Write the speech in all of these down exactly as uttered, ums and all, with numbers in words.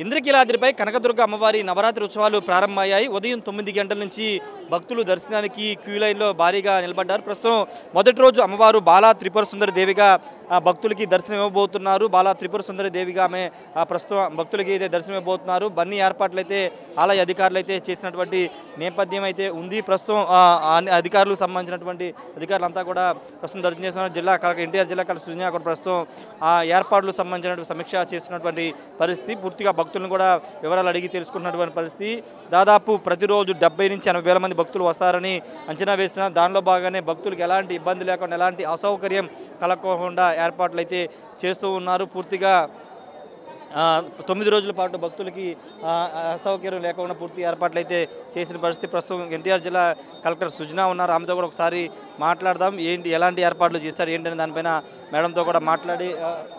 ఇంద్రకీలాద్రిపై కనకదుర్గ అమ్మవారి నవరాత్రి ఉత్సవాలు ప్రారంభమయ్యాయి. ఉదయం తొమ్మిది గంటల నుంచి భక్తులు దర్శనానికి క్యూ లైన్లో భారీగా నిలబడ్డారు. ప్రస్తుతం మొదటి రోజు అమ్మవారు బాలా త్రిపుర సుందరి దేవిగా భక్తులకి దర్శనం ఇవ్వబోతున్నారు. బాలా త్రిపుర సుందరి దేవిగా ఆమె ప్రస్తుతం భక్తులకి అయితే దర్శనం ఇవ్వబోతున్నారు. బన్నీ ఏర్పాట్లు అయితే ఆలయ అధికారులు అయితే చేసినటువంటి నేపథ్యం అయితే ఉంది. ప్రస్తుతం అధికారులకు సంబంధించినటువంటి అధికారులంతా కూడా ప్రస్తుతం దర్శనం చేస్తున్నారు. జిల్లా కలెక్టర్ ఎన్టీఆర్ జిల్లా కలెక్టర్ సుజనా కూడా ప్రస్తుతం ఆ ఏర్పాట్లకు సంబంధించినటువంటి సమీక్ష చేస్తున్నటువంటి పరిస్థితి. పూర్తిగా భక్తులను కూడా వివరాలు అడిగి తెలుసుకున్నటువంటి పరిస్థితి. దాదాపు ప్రతిరోజు డెబ్బై నుంచి ఎనభై వేల మంది భక్తులు వస్తారని అంచనా వేస్తున్నారు. దానిలో భాగంగానే భక్తులకు ఎలాంటి ఇబ్బంది లేకుండా ఎలాంటి అసౌకర్యం కలగకుండా ఏర్పాట్లు అయితే చేస్తూ ఉన్నారు. పూర్తిగా తొమ్మిది రోజుల పాటు భక్తులకి అసౌకర్యం లేకుండా పూర్తి ఏర్పాట్లు అయితే చేసిన పరిస్థితి. ప్రస్తుతం ఎన్టీఆర్ జిల్లా కలెక్టర్ సుజనా ఉన్నారు. ఆమెతో కూడా ఒకసారి మాట్లాడదాం. ఏంటి ఎలాంటి ఏర్పాట్లు చేస్తారు ఏంటనే దానిపైన మేడంతో కూడా మాట్లాడి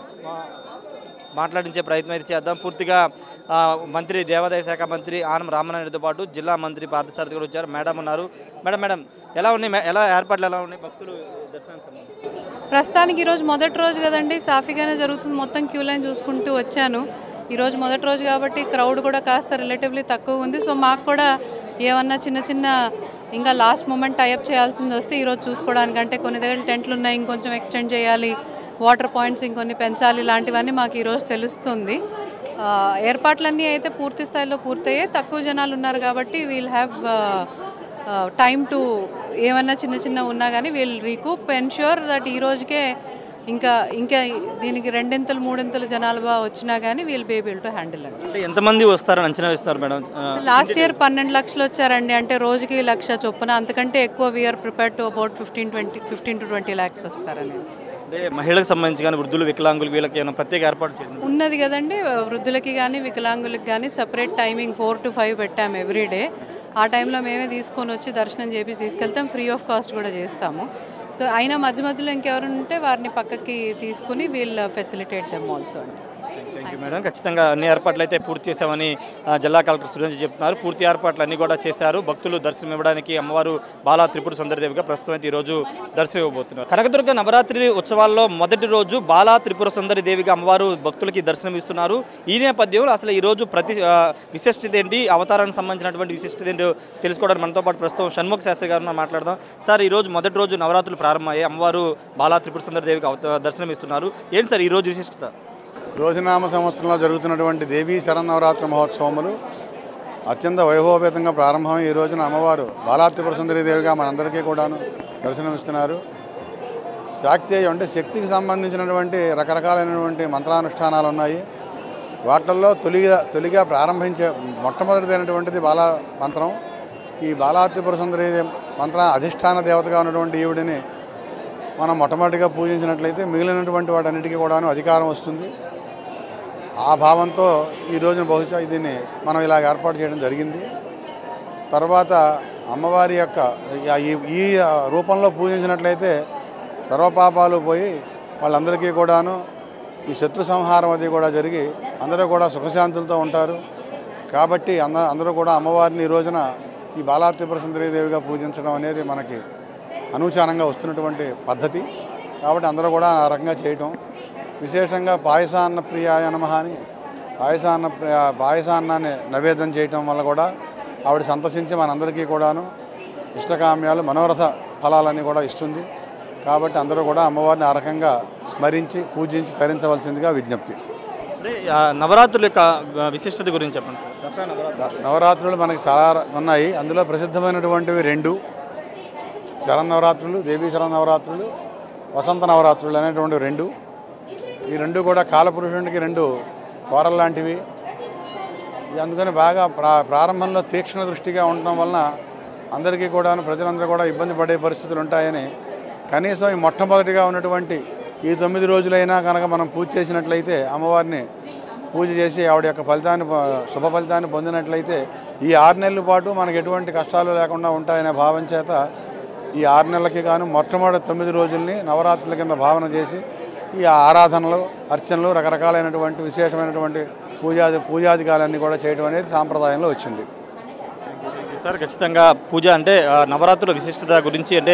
మాట్లాడించే ప్రయత్నం అయితే చేద్దాం. పూర్తిగా మంత్రి దేవాదాయ శాఖ మంత్రి ఆనం రామనాయుడుతో పాటు జిల్లా మంత్రి పార్థసారథి కూడా వచ్చారు. మేడం ఉన్నారు. మేడం మేడం ఎలా ఉన్నాయి, ఎలా ఏర్పాట్లు ఎలా ఉన్నాయి భక్తులు దర్శనానికి సంబంధించి? ప్రస్తుతానికి ఈరోజు మొదటి రోజు కదండి, సాఫీగానే జరుగుతుంది. మొత్తం క్యూ లైన్ చూసుకుంటూ వచ్చాను. ఈరోజు మొదటి రోజు కాబట్టి క్రౌడ్ కూడా కాస్త రిలేటివ్లీ తక్కువ ఉంది. సో మాకు కూడా ఏమన్నా చిన్న చిన్న ఇంకా లాస్ట్ మూమెంట్ టైఅప్ చేయాల్సింది వస్తే ఈరోజు చూసుకోవడానికి, అంటే కొన్ని దగ్గర టెంట్లు ఉన్నాయి, ఇంకొంచెం ఎక్స్టెండ్ చేయాలి, వాటర్ పాయింట్స్ ఇంకొన్ని పెంచాలి, ఇలాంటివన్నీ మాకు ఈరోజు తెలుస్తుంది. ఏర్పాట్లన్నీ అయితే పూర్తి స్థాయిలో పూర్తయ్యాయి. తక్కువ జనాలు ఉన్నారు కాబట్టి వీల్ హ్యావ్ టైమ్ టు ఏమన్నా చిన్న చిన్న ఉన్నా కానీ వీల్ రీకూప్ ఎన్ష్యూర్ దట్ ఈ రోజుకే ఇంకా ఇంకా దీనికి రెండింతలు మూడింతలు జనాభా వచ్చినా కానీ we'll be able to handle అండి. అంటే ఎంతమంది వస్తారని అంచనా వేస్తున్నారు మేడం? లాస్ట్ ఇయర్ పన్నెండు లక్షలు వచ్చారండి. అంటే రోజుకి లక్ష చొప్పున, అంతకంటే ఎక్కువ we are prepare to about fifteen twenty fifteen to twenty lakhs వస్తారని. అంటే మహిళలకు సంబంధించి కానీ వృద్ధులు వికలాంగులు వీళ్ళకి ఏమైనా ప్రత్యేక ఏర్పాటు చేయండి ఉన్నది కదండి. వృద్ధులకి కానీ వికలాంగులకి కానీ separate timing four to five పెట్టాము ఎవ్రీడే. ఆ టైంలో మేమే తీసుకొని వచ్చి దర్శనం చేసి తీసుకెళ్తాం. ఫ్రీ ఆఫ్ కాస్ట్ కూడా చేస్తాము. సో అయినా మధ్య మధ్యలో ఇంకెవరు ఉంటే వారిని పక్కకి తీసుకుని వీల్ ఫెసిలిటేట్ దెమ్ ఆల్సో అండి. Thank you madam. ఖచ్చితంగా అన్ని ఏర్పాట్లు అయితే పూర్తి చేశామని జిల్లా కలెక్టర్ సురేంద్ర చెప్తున్నారు. పూర్తి ఏర్పాట్లు అన్నీ కూడా చేశారు. భక్తులు దర్శనం ఇవ్వడానికి అమ్మవారు బాలా త్రిపుర సుందరిదేవిగా ప్రస్తుతం అయితే ఈరోజు దర్శనం ఇవ్వబోతున్నారు. కనకదుర్గ నవరాత్రి ఉత్సవాల్లో మొదటి రోజు బాలా త్రిపుర సుందరి దేవిగా అమ్మవారు భక్తులకి దర్శనం ఇస్తున్నారు. ఈ నేపథ్యంలో అసలు ఈరోజు ప్రతి విశిష్టత ఏంటి, అవతారానికి సంబంధించినటువంటి విశిష్టత ఏంటో తెలుసుకోవడానికి మనతో పాటు ప్రస్తుతం షణ్ముఖ శాస్త్రి గారు మాట్లాడదాం. సార్, ఈరోజు మొదటి రోజు నవరాత్రులు ప్రారంభమయ్యాయి. అమ్మవారు బాలా త్రిపుర సుందరి దేవిగా దర్శనం ఇస్తున్నారు. ఏంటి సార్ ఈరోజు విశిష్టత? రోజునామ సంవత్సరంలో జరుగుతున్నటువంటి దేవీ శరన్నవరాత్రి మహోత్సవములు అత్యంత వైభవపేతంగా ప్రారంభమై ఈ రోజున అమ్మవారు బాలా త్రిపుర సుందరి దేవిగా మనందరికీ కూడాను దర్శనమిస్తున్నారు. శాక్తేయం అంటే శక్తికి సంబంధించినటువంటి రకరకాలైనటువంటి మంత్రానుష్ఠానాలు ఉన్నాయి. వాటిల్లో తొలిగా తొలిగా ప్రారంభించే మొట్టమొదటిదైనటువంటిది బాలా మంత్రం. ఈ బాలా త్రిపుర సుందరి మంత్ర అధిష్టాన దేవతగా ఉన్నటువంటి ఈవిడిని మనం మొట్టమొదటిగా పూజించినట్లయితే మిగిలినటువంటి వాటన్నిటికీ కూడాను అధికారం వస్తుంది. ఆ భావంతో ఈ రోజున బహుశా దీన్ని మనం ఇలా ఏర్పాటు చేయడం జరిగింది. తర్వాత అమ్మవారి యొక్క ఈ రూపంలో పూజించినట్లయితే సర్వపాపాలు పోయి వాళ్ళందరికీ కూడాను ఈ శత్రు సంహారం అది కూడా జరిగి అందరూ కూడా సుఖశాంతులతో ఉంటారు. కాబట్టి అంద అందరూ కూడా అమ్మవారిని ఈ రోజున ఈ బాలా త్రిపుర సుందరి దేవిగా పూజించడం అనేది మనకి అనూచానంగా వస్తున్నటువంటి పద్ధతి. కాబట్టి అందరూ కూడా ఆ రకంగా చేయటం, విశేషంగా పాయసాన్న ప్రియాయ నమః అని పాయసాన్న పాయసాన్నాన్ని నైవేద్యం చేయటం వల్ల కూడా ఆవిడ సంతసించి మనందరికీ కూడాను ఇష్టకామ్యాలు మనోరథ ఫలాలన్నీ కూడా ఇస్తుంది. కాబట్టి అందరూ కూడా అమ్మవారిని ఆ రకంగా స్మరించి పూజించి తరించవలసిందిగా విజ్ఞప్తి. నవరాత్రుల యొక్క విశిష్టత గురించి చెప్పండి. నవరాత్రులు మనకి చాలా ఉన్నాయి. అందులో ప్రసిద్ధమైనటువంటివి రెండు: శరన్నవరాత్రులు, దేవీ శరన్నవరాత్రులు, వసంత నవరాత్రులు అనేటువంటి రెండు. ఈ రెండు కూడా కాలపురుషునికి రెండు కోరలు లాంటివి. అందుకని బాగా ప్రా ప్రారంభంలో తీక్షణ దృష్టిగా ఉండటం వలన అందరికీ కూడా ప్రజలందరూ కూడా ఇబ్బంది పడే పరిస్థితులు ఉంటాయని కనీసం ఈ మొట్టమొదటిగా ఉన్నటువంటి ఈ తొమ్మిది రోజులైనా కనుక మనం పూజ చేసినట్లయితే, అమ్మవారిని పూజ చేసి ఆవిడ యొక్క ఫలితాన్ని శుభ ఫలితాన్ని పొందినట్లయితే ఈ ఆరు నెలల పాటు మనకు ఎటువంటి కష్టాలు లేకుండా ఉంటాయనే భావం చేత ఈ ఆరు నెలలకి గాను మొట్టమొదటి తొమ్మిది రోజుల్ని నవరాత్రుల కింద భావన చేసి ఈ ఆరాధనలు, అర్చనలు, రకరకాలైనటువంటి విశేషమైనటువంటి పూజాది పూజాధికాలన్నీ కూడా చేయడం అనేది సాంప్రదాయంలో వచ్చింది. సార్, ఖచ్చితంగా పూజ అంటే నవరాత్రుల విశిష్టత గురించి అంటే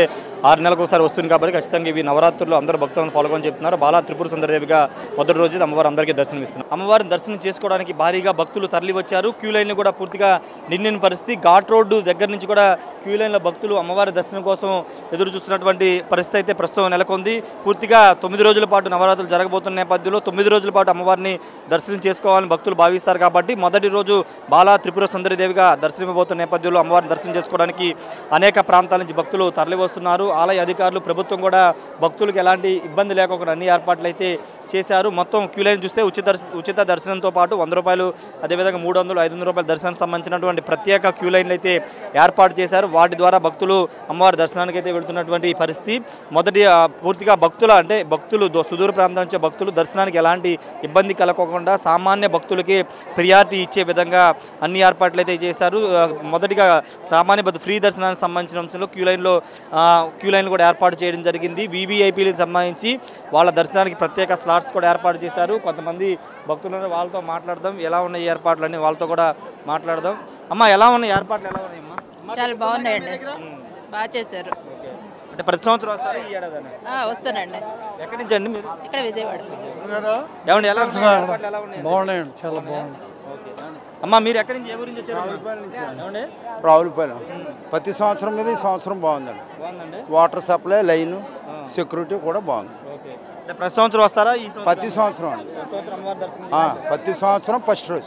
ఆరు నెలలకు ఒకసారి వస్తుంది కాబట్టి ఖచ్చితంగా ఇవి నవరాత్రులు అందరూ భక్తులను పాల్గొని చెప్తున్నారు. బాలా త్రిపుర సుందరదేవిగా మొదటి రోజు అమ్మవారు అందరికీ దర్శనమిస్తున్నారు. అమ్మవారిని దర్శనం చేసుకోవడానికి భారీగా భక్తులు తరలి వచ్చారు. క్యూ లైన్లు కూడా పూర్తిగా నిండిన పరిస్థితి. ఘాట్ రోడ్డు దగ్గర నుంచి కూడా క్యూ లైన్లో భక్తులు అమ్మవారి దర్శనం కోసం ఎదురు చూస్తున్నటువంటి పరిస్థితి అయితే ప్రస్తుతం నెలకొంది. పూర్తిగా తొమ్మిది రోజుల పాటు నవరాత్రులు జరగబోతున్న నేపథ్యంలో తొమ్మిది రోజుల పాటు అమ్మవారిని దర్శనం చేసుకోవాలని భక్తులు భావిస్తారు కాబట్టి మొదటి రోజు బాలా త్రిపుర సుందరదేవిగా దర్శనమివ్వబోతున్న నేపథ్యంలో అమ్మవారిని దర్శనం చేసుకోవడానికి అనేక ప్రాంతాల నుంచి భక్తులు తరలి వస్తున్నారు. ఆలయ అధికారులు ప్రభుత్వం కూడా భక్తులకు ఎలాంటి ఇబ్బంది లేకుండా అన్ని ఏర్పాట్లు అయితే చేశారు. మొత్తం క్యూ లైన్ చూస్తే ఉచిత ఉచిత దర్శనంతో పాటు వంద రూపాయలు అదేవిధంగా మూడు వందలు ఐదు వందల రూపాయల దర్శనానికి సంబంధించినటువంటి ప్రత్యేక క్యూ లైన్లు అయితే ఏర్పాటు చేశారు. వాటి ద్వారా భక్తులు అమ్మవారి దర్శనానికి అయితే వెళుతున్నటువంటి పరిస్థితి. మొదటి పూర్తిగా భక్తుల అంటే భక్తులు సుదూర ప్రాంతం నుంచి భక్తులు దర్శనానికి ఎలాంటి ఇబ్బంది కలగకుండా సామాన్య భక్తులకి ప్రియారిటీ ఇచ్చే విధంగా అన్ని ఏర్పాట్లు అయితే చేశారు. మొదటిగా సామాన్య భక్తులు ఫ్రీ దర్శనానికి సంబంధించిన అంశంలో క్యూ లైన్లో క్యూ లైన్లు కూడా ఏర్పాటు చేయడం జరిగింది. వీవీఐపీలకు సంబంధించి వాళ్ళ దర్శనానికి ప్రత్యేక స్లాట్స్ కూడా ఏర్పాటు చేశారు. కొంతమంది భక్తులు వాళ్ళతో మాట్లాడదాం, ఎలా ఉన్నాయి ఏర్పాట్లు అని వాళ్ళతో కూడా మాట్లాడదాం. అమ్మ ఎలా ఉన్నాయి ఏర్పాట్లు, ఎలా ఉన్నాయి అమ్మా? చాలా బాగున్నాయండి, బాగా చేశారు. అంటే ప్రతి సంవత్సరం వస్తారు ఈ ఏడాది వస్తానండి. ఎక్కడి నుంచి అండి మీరు? ఇక్కడ విజయవాడ. ఏమండి ఎలా ఉన్నాయి? బాగున్నాయండి, చాలా బాగుంది. అమ్మా మీరు ఎక్కడి నుంచి, ఏ ఊరించి వచ్చారు? రావులపాలెం. ప్రతి సంవత్సరం మీద ఈ సంవత్సరం బాగుందండి. బాగుందండి. వాటర్ సప్లై, లైన్, సెక్యూరిటీ కూడా బాగుంది. అంటే ప్రతి సంవత్సరం వస్తారా? ఈ ప్రతి సంవత్సరం అండి, ప్రతి సంవత్సరం ఫస్ట్ రోజు.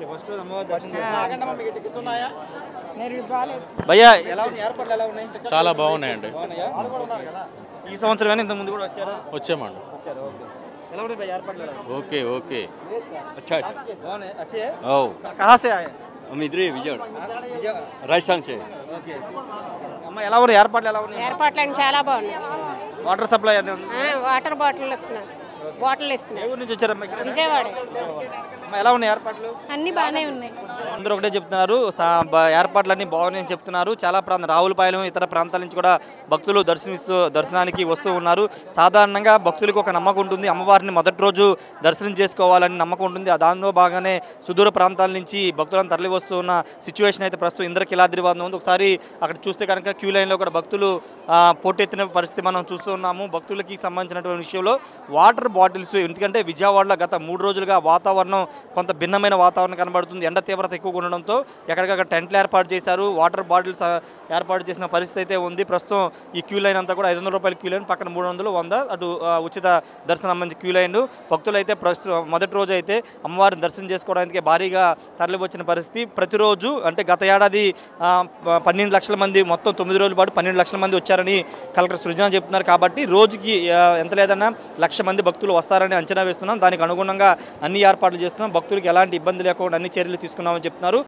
భయ్యా ఎలా ఉన్నాయి ఏర్పాట్లు, ఎలా ఉన్నాయి? చాలా బాగున్నాయండి. ఈ సంవత్సరం ఇంత ముందు కూడా వచ్చారా? వచ్చామండి. వచ్చారు. ఓకే. ఎలా ఉన్నాయి భయ్యా ఏర్పాట్లు? ఓకే ఓకే अच्छा బాగున్నాయి. अच्छे हैं? ओ कहाँ से आए? हम इधर ही विजय राजस्थान से. ఓకే. అమ్మ ఎలా ఉన్నాయి ఏర్పాట్లు, ఎలా ఉన్నాయి? ఏర్పాట్లు చాలా బాగున్నాయి. వాటర్ సప్లై అన్నీ ఉంది. వాటర్ బాటిల్ ఇస్తున్నారు, బాటిల్ ఇస్తున్నారు. ఏ ఊరు నుంచి వచ్చారమ్మా? ఇక్కడ విజయవాడ. అమ్మ ఎలా ఉన్నాయి ఏర్పాట్లు? అన్ని బాగానే ఉన్నాయి. అందరూ ఒకటే చెప్తున్నారు, ఏర్పాట్లన్నీ బాగున్నాయని చెప్తున్నారు. చాలా ప్రాంతం రావులపాలెం ఇతర ప్రాంతాల నుంచి కూడా భక్తులు దర్శనిస్తూ దర్శనానికి వస్తూ ఉన్నారు. సాధారణంగా భక్తులకు ఒక నమ్మకం ఉంటుంది, అమ్మవారిని మొదటి రోజు దర్శనం చేసుకోవాలని నమ్మకం ఉంటుంది. దానిలో భాగంగానే సుదూర ప్రాంతాల నుంచి భక్తులను తరలి వస్తూ ఉన్న సిచ్యువేషన్ అయితే ప్రస్తుతం ఇంద్రకీలాద్రి వద్ద ఉంది. ఒకసారి అక్కడ చూస్తే కనుక క్యూ లైన్లో కూడా భక్తులు పోటెత్తిన పరిస్థితి మనం చూస్తూ ఉన్నాము. భక్తులకి సంబంధించినటువంటి విషయంలో వాటర్ బాటిల్స్, ఎందుకంటే విజయవాడలో గత మూడు రోజులుగా వాతావరణం కొంత భిన్నమైన వాతావరణం కనబడుతుంది. ఎండ తీవ్రత ఎక్కువగా ఉండడంతో ఎక్కడికక్కడ టెంట్లు ఏర్పాటు చేశారు, వాటర్ బాటిల్స్ ఏర్పాటు చేసిన పరిస్థితి అయితే ఉంది. ప్రస్తుతం ఈ క్యూ లైన్ అంతా కూడా ఐదు వందల రూపాయల క్యూ లైన్, పక్కన మూడు వందలు వంద అటు ఉచిత దర్శనం సంబంధించి క్యూ లైన్. భక్తులు అయితే ప్రస్తుతం మొదటి రోజు అయితే అమ్మవారిని దర్శనం చేసుకోవడానికి భారీగా తరలి వచ్చిన పరిస్థితి. ప్రతిరోజు అంటే గత ఏడాది పన్నెండు లక్షల మంది, మొత్తం తొమ్మిది రోజుల పాటు పన్నెండు లక్షల మంది వచ్చారని కలెక్టర్ సృజన చెప్తున్నారు. కాబట్టి రోజుకి ఎంత లేదన్నా లక్ష మంది భక్తులు వస్తారని అంచనా వేస్తున్నాం. దానికి అనుగుణంగా అన్ని ఏర్పాట్లు చేస్తున్నాం. భక్తులకు ఎలాంటి ఇబ్బంది లేకుండా అన్ని చర్యలు తీసుకున్నామని చెప్తున్నారు.